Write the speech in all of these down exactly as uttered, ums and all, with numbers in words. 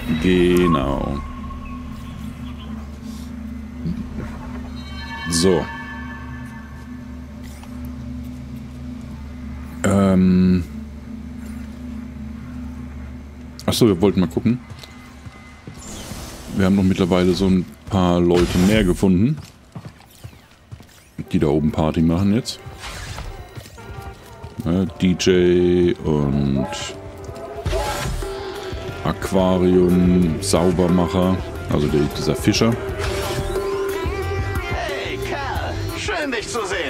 Genau. So. Ähm. Achso, wir wollten mal gucken. Wir haben noch mittlerweile so ein paar Leute mehr gefunden, die da oben Party machen jetzt. Ja, D J und Aquarium, Saubermacher, also der, dieser Fischer. Hey Kerl, schön dich zu sehen.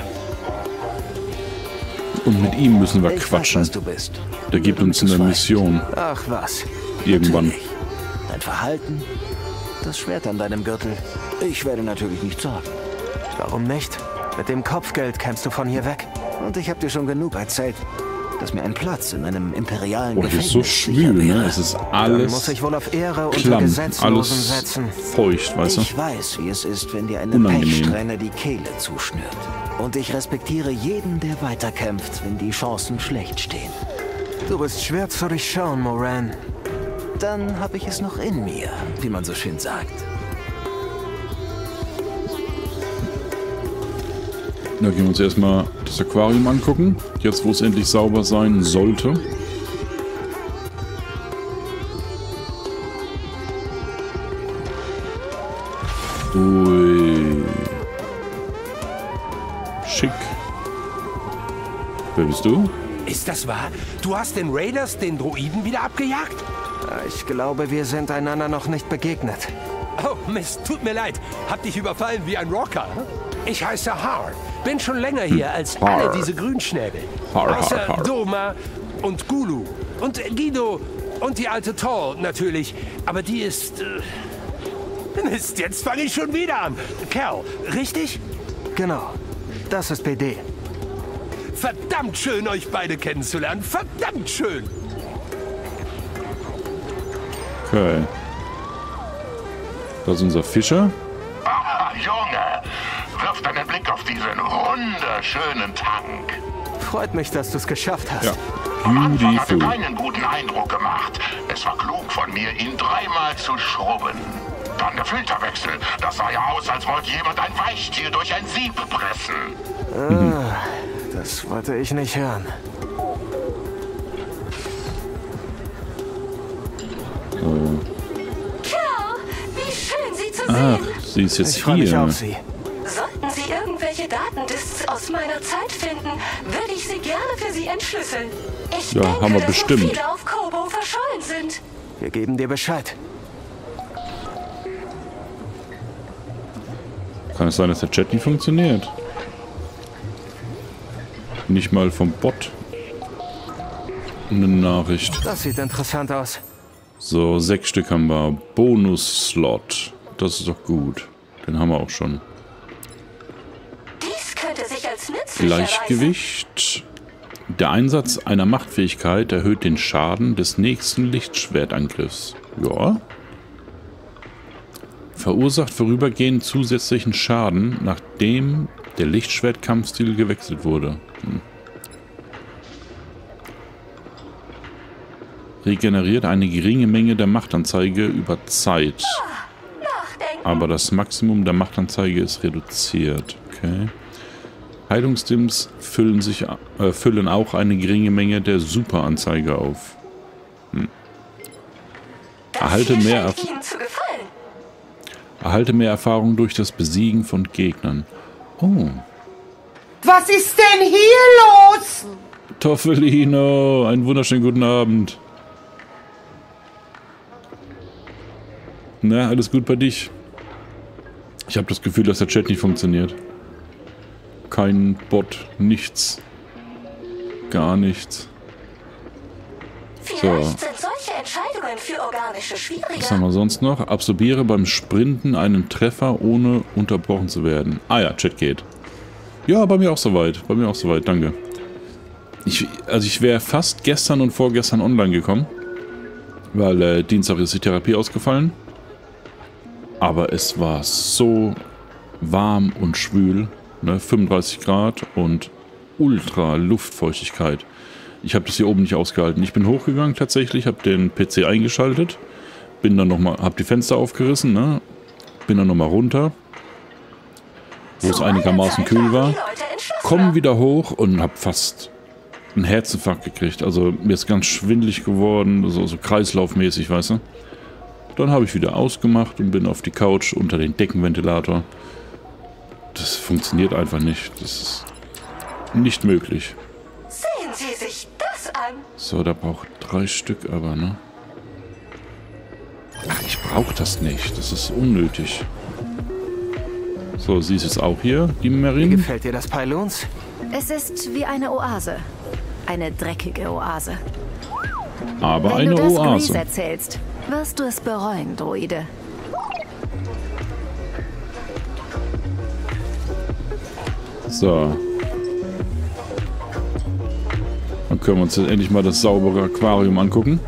Und mit ihm müssen wir Ich quatschen. weiß, was du bist. Der gibt uns eine Mission. Ach was. Irgendwann. Natürlich. Dein Verhalten, das Schwert an deinem Gürtel. Ich werde natürlich nicht sagen. Warum nicht? Mit dem Kopfgeld kämst du von hier weg. Und ich habe dir schon genug erzählt, dass mir ein Platz in einem imperialen Oh, hier Gefängnis ist so schwül, ne? Es ist alles muss ich wohl auf Ehre unter klamm, Gesetzlosen alles setzen. feucht, weißt du? Ich weiß, wie es ist, wenn dir eine Unangenehm. Pechsträhne die Kehle zuschnürt. Und ich respektiere jeden, der weiterkämpft, wenn die Chancen schlecht stehen. Du bist schwer zu durchschauen, Moran. Dann habe ich es noch in mir, wie man so schön sagt. Da gehen wir uns erstmal das Aquarium angucken. Jetzt, wo es endlich sauber sein sollte. Ui. Schick. Wer bist du? Ist das wahr? Du hast den Raiders den Droiden wieder abgejagt? Ich glaube, wir sind einander noch nicht begegnet. Oh Mist, tut mir leid. Hab dich überfallen wie ein Rocker. Ich heiße Har. Bin schon länger hier als Har. alle diese Grünschnäbel. Har, har, Außer har. Doma und Gulu. Und Guido und die alte Tall natürlich. Aber die ist... Äh, Mist, jetzt fange ich schon wieder an. Cal, richtig? Genau. Das ist B D. Verdammt schön, euch beide kennenzulernen. Verdammt schön. Okay. Das ist unser Fischer. Ah, Junge, wirf deinen Blick auf diesen wunderschönen Tank. Freut mich, dass du es geschafft hast. Ja. Am Anfang hatte Beautiful. keinen guten Eindruck gemacht. Es war klug von mir, ihn dreimal zu schrubben. Dann der Filterwechsel. Das sah ja aus, als wollte jemand ein Weichtier durch ein Sieb pressen. Ah, das wollte ich nicht hören. Cal, wie schön Sie zu Ach, sehen. sie ist jetzt Ich freue mich hier. auf Sie. Sollten Sie irgendwelche Datendisks aus meiner Zeit finden, würde ich sie gerne für Sie entschlüsseln. Ich Ja, denke, haben wir dass bestimmt. noch viele auf Kobo verschollen sind. Wir geben dir Bescheid. Kann es sein, dass der Chat nicht funktioniert? Nicht mal vom Bot eine Nachricht. Das sieht interessant aus. So, sechs Stück haben wir. Bonus-Slot. Das ist doch gut. Den haben wir auch schon. Dies könnte sich als nützlich erweisen. Gleichgewicht. Der Einsatz einer Machtfähigkeit erhöht den Schaden des nächsten Lichtschwertangriffs. Ja. Verursacht vorübergehend zusätzlichen Schaden, nachdem der Lichtschwertkampfstil gewechselt wurde. Hm. Regeneriert eine geringe Menge der Machtanzeige über Zeit. Nachdenken. Aber das Maximum der Machtanzeige ist reduziert. Okay. Heilungsdims füllen, sich, äh, füllen auch eine geringe Menge der Superanzeige auf. Hm. Das Erhalte hier mehr, scheint Erf Ihnen zu gefallen. erhalte mehr Erfahrung durch das Besiegen von Gegnern. Oh. Was ist denn hier los? Toffelino, einen wunderschönen guten Abend. Na, alles gut bei dich? Ich habe das Gefühl, dass der Chat nicht funktioniert. Kein Bot, nichts. Gar nichts. Vielleicht sind solche Entscheidungen für organische Was schwieriger. haben wir sonst noch? Absorbiere beim Sprinten einen Treffer, ohne unterbrochen zu werden. Ah ja, Chat geht. Ja, bei mir auch soweit. Bei mir auch soweit, danke. Ich, also ich wäre fast gestern und vorgestern online gekommen. Weil äh, Dienstag ist die Therapie ausgefallen. Aber es war so warm und schwül. Ne? fünfunddreißig Grad und ultra Luftfeuchtigkeit. Ich habe das hier oben nicht ausgehalten. Ich bin hochgegangen tatsächlich, habe den P C eingeschaltet, bin dann nochmal, hab die Fenster aufgerissen, ne? Bin dann nochmal runter, wo es einigermaßen kühl war. Komm wieder hoch und hab fast einen Herzinfarkt gekriegt. Also mir ist ganz schwindelig geworden, so, so kreislaufmäßig, weißt du. Dann habe ich wieder ausgemacht und bin auf die Couch unter den Deckenventilator. Das funktioniert einfach nicht. Das ist nicht möglich. Sehen Sie sich das an. So, da braucht drei Stück aber, ne? Ach, ich brauche das nicht. Das ist unnötig. So, sie ist jetzt auch hier, die Wie Marine. gefällt dir das Pylons? Es ist wie eine Oase. Eine dreckige Oase. Aber Wenn eine du das Grease Oase. erzählst, wirst du es bereuen, Droide. So. Dann können wir uns jetzt endlich mal das saubere Aquarium angucken.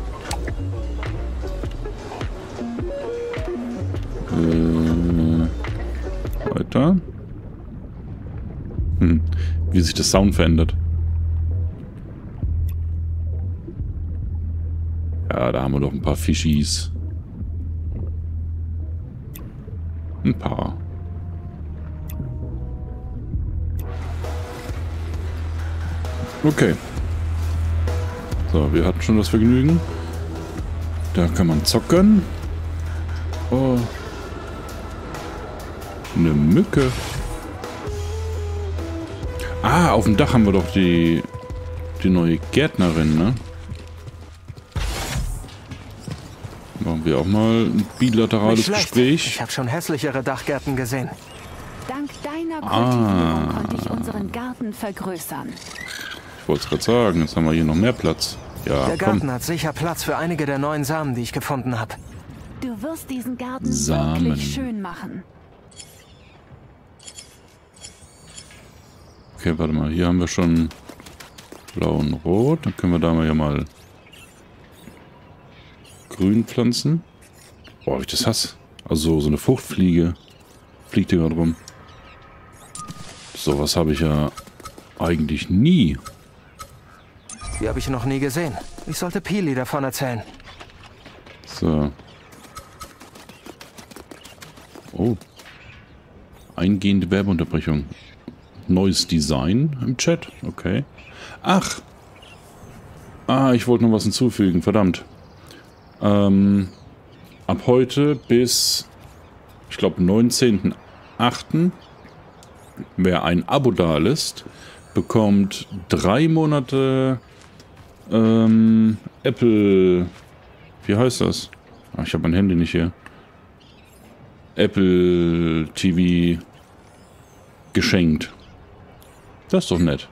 Äh, weiter. Hm. Wie sich das Sound verändert. Ja, da haben wir doch ein paar Fischis. Ein paar. Okay. So, wir hatten schon das Vergnügen. Da kann man zocken. Oh. Eine Mücke. Ah, auf dem Dach haben wir doch die, die neue Gärtnerin, ne? Machen wir auch mal ein bilaterales Nicht schlecht. Gespräch. Ich habe schon hässlichere Dachgärten gesehen. Dank deiner Ah. Kultivierung konnte ich unseren Garten vergrößern. Ich wollte es gerade sagen, jetzt haben wir hier noch mehr Platz. Ja, Der komm. Garten hat sicher Platz für einige der neuen Samen, die ich gefunden habe. Du wirst diesen Garten Samen. wirklich schön machen. Okay, warte mal. Hier haben wir schon blau und rot. Dann können wir da mal ja mal grün pflanzen. Boah, wie ich das hasse. Also so eine Fruchtfliege fliegt hier gerade rum. Sowas habe ich ja eigentlich nie. Die habe ich noch nie gesehen. Ich sollte Pili davon erzählen. So. Oh. Eingehende Werbeunterbrechung. Neues Design im Chat. Okay. Ach. Ah, ich wollte noch was hinzufügen. Verdammt. Ähm, ab heute bis, ich glaube, neunzehnten achten wer ein Abo da lässt, bekommt drei Monate ähm, Apple, wie heißt das? Ach, ich habe mein Handy nicht hier. Apple T V geschenkt. Das ist doch nett.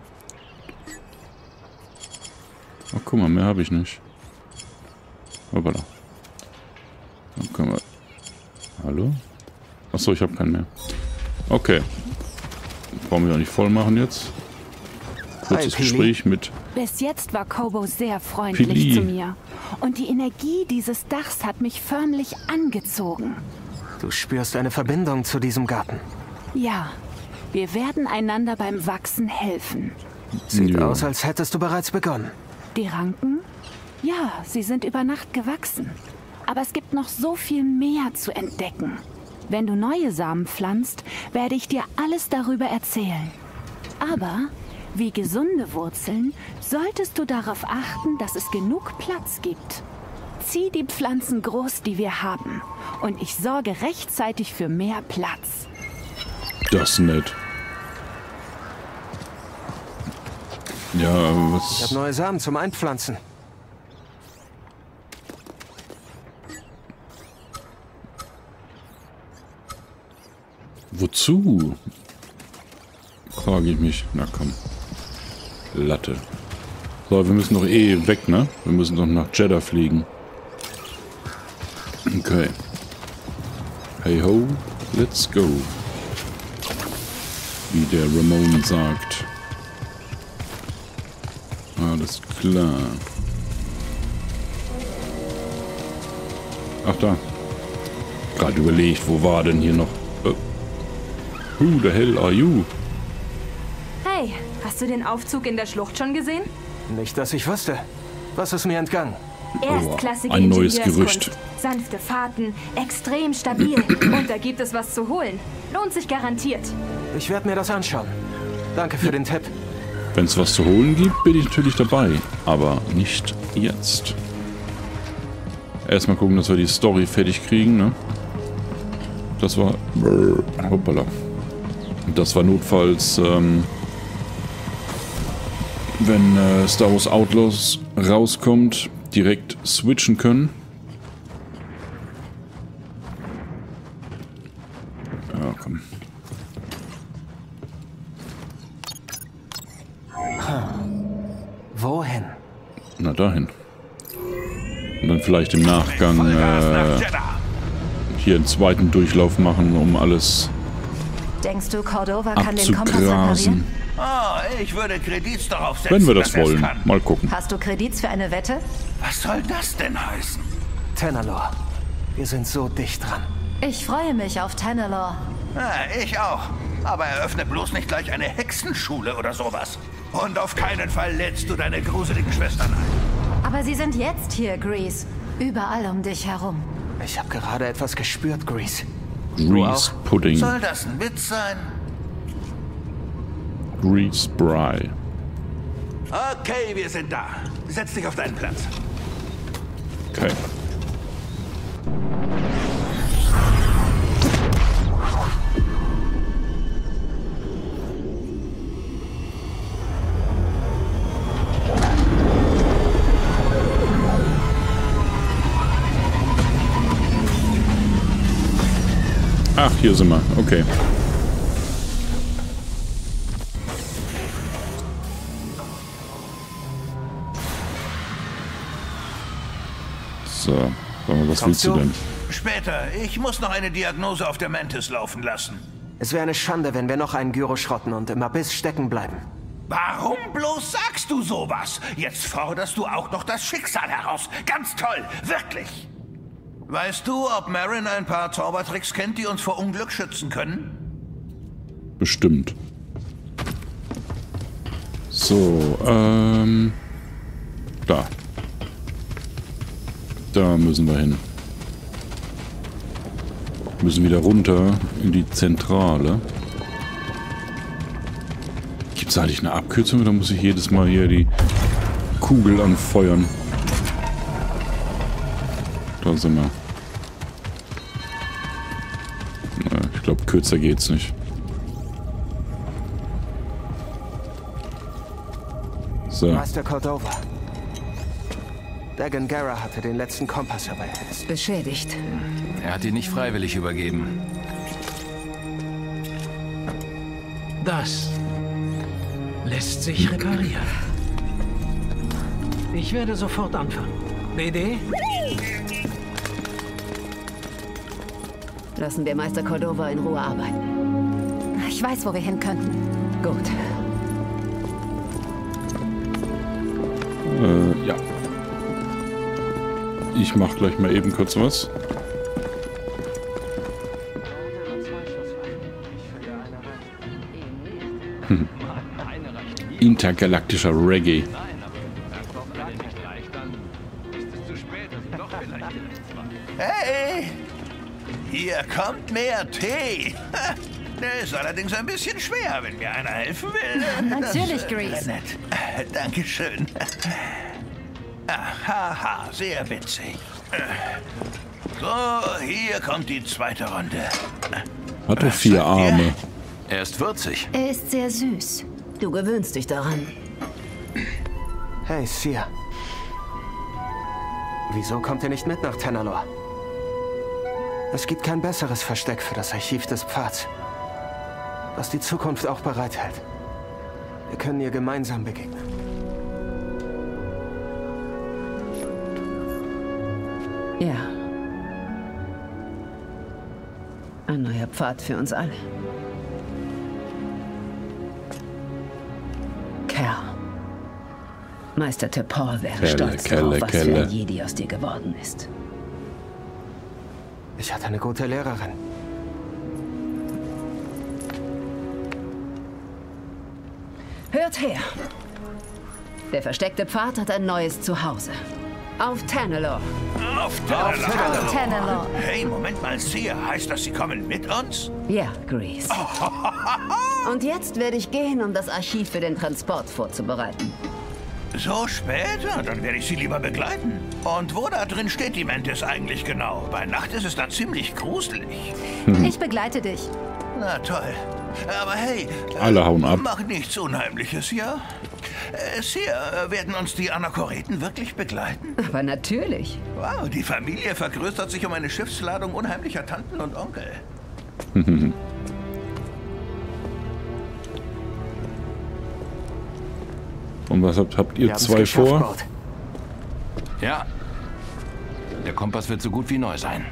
Oh, guck mal, mehr habe ich nicht. Hoppala. Dann können wir... Hallo? Achso, ich habe keinen mehr. Okay. Brauchen wir auch nicht voll machen jetzt. Kurzes Hi, Pili. Gespräch mit... Bis jetzt war Kobo sehr freundlich Pili. zu mir. Und die Energie dieses Dachs hat mich förmlich angezogen. Du spürst eine Verbindung zu diesem Garten. Ja, wir werden einander beim Wachsen helfen. Sieht Ja. aus, als hättest du bereits begonnen. Die Ranken? Ja, sie sind über Nacht gewachsen. Aber es gibt noch so viel mehr zu entdecken. Wenn du neue Samen pflanzt, werde ich dir alles darüber erzählen. Aber, wie gesunde Wurzeln, solltest du darauf achten, dass es genug Platz gibt. Zieh die Pflanzen groß, die wir haben. Und ich sorge rechtzeitig für mehr Platz. Das ist nett. Ja, Ich was... habe neue Samen zum Einpflanzen. Wozu? Frage ich mich. Na komm. Latte. So, wir müssen doch eh weg, ne? Wir müssen doch nach Jeddah fliegen. Okay. Hey ho, let's go. Wie der Ramon sagt. Alles klar. Ach da. Gerade überlegt, wo war denn hier noch... Äh, who the hell are you? Hey, hast du den Aufzug in der Schlucht schon gesehen? Nicht, dass ich wüsste. Was ist mir entgangen? Erstklassige ein neues Ingenieurskunst, Gerücht. sanfte Fahrten, extrem stabil. Und da gibt es was zu holen. Lohnt sich garantiert. Ich werde mir das anschauen. Danke für den Tipp. Wenn es was zu holen gibt, bin ich natürlich dabei. Aber nicht jetzt. Erstmal gucken, dass wir die Story fertig kriegen, ne? Das war... Hoppala. Das war notfalls, ähm, wenn äh, Star Wars Outlaws rauskommt, direkt switchen können. Ja, komm. Wohin? Na, dahin. Und dann vielleicht im Nachgang äh, hier einen zweiten Durchlauf machen, um alles Denkst du, Cordova kann den Kompass abzugrasen. reparieren? Oh, ich würde Kredits darauf setzen, Wenn wir das dass er's wollen. kann. Mal gucken. Hast du Kredits für eine Wette? Was soll das denn heißen? Tanalorr. Wir sind so dicht dran. Ich freue mich auf Tanalorr. Ja, ich auch. Aber eröffne bloß nicht gleich eine Hexenschule oder sowas. Und auf keinen Fall lädst du deine gruseligen Schwestern ein. Aber sie sind jetzt hier, Grease. Überall um dich herum. Ich habe gerade etwas gespürt, Grease. Grease Pudding. Soll das ein Witz sein? Grease Bry. Okay, wir sind da. Setz dich auf deinen Platz. Okay. Ach, hier sind wir. Okay. So, was Kommst willst du du? denn? Später. Ich muss noch eine Diagnose auf der Mantis laufen lassen. Es wäre eine Schande, wenn wir noch einen Gyro schrotten und im Abyss stecken bleiben. Warum bloß sagst du sowas? Jetzt forderst du auch noch das Schicksal heraus. Ganz toll, wirklich. Weißt du, ob Marin ein paar Zaubertricks kennt, die uns vor Unglück schützen können? Bestimmt. So, ähm... Da. Da müssen wir hin. Müssen wieder runter in die Zentrale. Gibt es eigentlich eine Abkürzung oder muss ich jedes Mal hier die Kugel anfeuern? Da sind wir. Na, ich glaube, kürzer geht's nicht. So. Meister Cordova. Dagan Gera hatte den letzten Kompass dabei. Beschädigt. Er hat ihn nicht freiwillig übergeben. Das lässt sich reparieren. Ich werde sofort anfangen. B D? Lassen wir Meister Cordova in Ruhe arbeiten. Ich weiß, wo wir hin könnten. Gut. Äh, ja. Ich mach gleich mal eben kurz was. Hm. Intergalaktischer Reggae. Hey! Hier kommt mehr Tee. Der ist allerdings ein bisschen schwer, wenn mir einer helfen will. Natürlich, Das, Grease. Äh, nett. Äh, Dankeschön. Haha, sehr witzig. So, hier kommt die zweite Runde. Hat doch vier Arme. Er ist würzig. Er ist sehr süß. Du gewöhnst dich daran. Hey, Sia. Wieso kommt ihr nicht mit nach Tanalorr? Es gibt kein besseres Versteck für das Archiv des Pfads, was die Zukunft auch bereithält. Wir können ihr gemeinsam begegnen. Ja. Ein neuer Pfad für uns alle. Kerl. Meister T'Pol wäre Kelle, stolz Kelle, darauf, was Kelle. für ein Jedi aus dir geworden ist. Ich hatte eine gute Lehrerin. Hört her. Der versteckte Pfad hat ein neues Zuhause. Auf Tanalorr. Auf Tanalorr. Auf Tanalorr. Hey, Moment mal, Seer. Heißt das, Sie kommen mit uns? Ja, Grease. Und jetzt werde ich gehen, um das Archiv für den Transport vorzubereiten. So spät? Ja, dann werde ich Sie lieber begleiten. Und wo da drin steht die Mantis eigentlich genau? Bei Nacht ist es da ziemlich gruselig. Ich begleite dich. Na toll. Aber hey, alle hauen ab. Mach nichts Unheimliches, ja? Äh, Seer, werden uns die Anachoreten wirklich begleiten? Aber natürlich. Wow, die Familie vergrößert sich um eine Schiffsladung unheimlicher Tanten und Onkel. Und was habt, habt ihr zwei vor? Ja. Der Kompass wird so gut wie neu sein.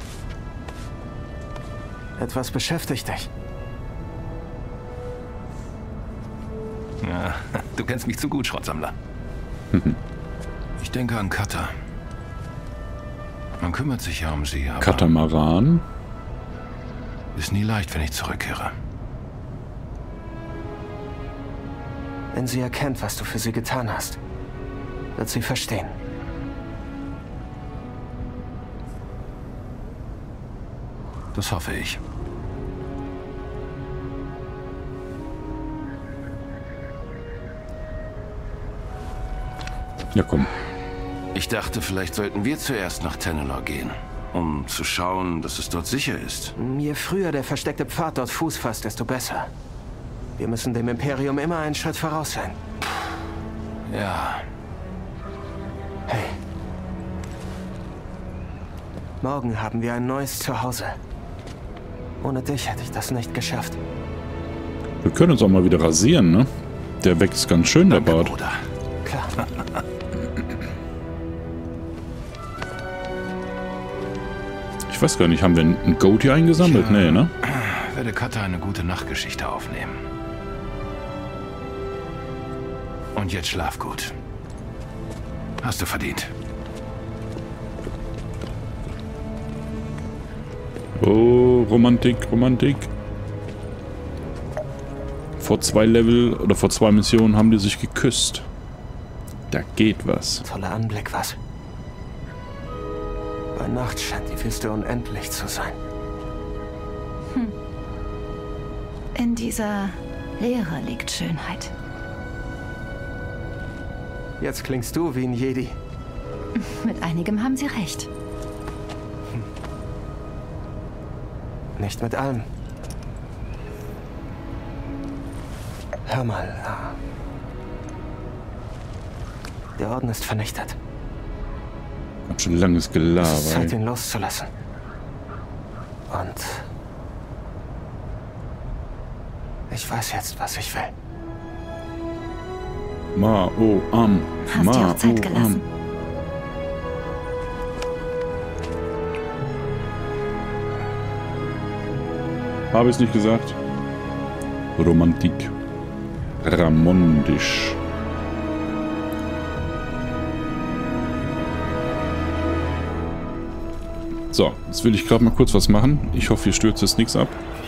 Etwas beschäftigt dich. Ja, du kennst mich zu gut, Schrottsammler. Ich denke an Cutter. Man kümmert sich ja um sie, aber... Katamaran? Ist nie leicht, wenn ich zurückkehre. Wenn sie erkennt, was du für sie getan hast, wird sie verstehen. Das hoffe ich. Ja, komm. Ich dachte, vielleicht sollten wir zuerst nach Tanalorr gehen, um zu schauen, dass es dort sicher ist. Je früher der versteckte Pfad dort Fuß fasst, desto besser. Wir müssen dem Imperium immer einen Schritt voraus sein. Ja. Hey. Morgen haben wir ein neues Zuhause. Ohne dich hätte ich das nicht geschafft. Wir können uns auch mal wieder rasieren, ne? Der wächst ganz schön, der Bart. Bruder. Klar. Ich weiß gar nicht, haben wir ein Goat hier eingesammelt? Nee, ne? Ich werde Cutter eine gute Nachtgeschichte aufnehmen. Und jetzt schlaf gut. Hast du verdient. Oh, Romantik, Romantik. Vor zwei Level oder vor zwei Missionen haben die sich geküsst. Da geht was. Toller Anblick, was? Bei Nacht scheint die Wüste unendlich zu sein. Hm. In dieser Leere liegt Schönheit. Jetzt klingst du wie ein Jedi. Mit einigem haben Sie recht. Nicht mit allem. Hör mal. Der Orden ist vernichtet. Hab schon langes Gelaber. Es ist Zeit, ihn loszulassen. Und ich weiß jetzt, was ich will. Ma, oh, am. Hast Ma, dir auch Zeit oh, gelassen. Am. Habe ich es nicht gesagt? Romantik. Ramondisch. So, jetzt will ich gerade mal kurz was machen. Ich hoffe, hier stürzt jetzt nichts ab.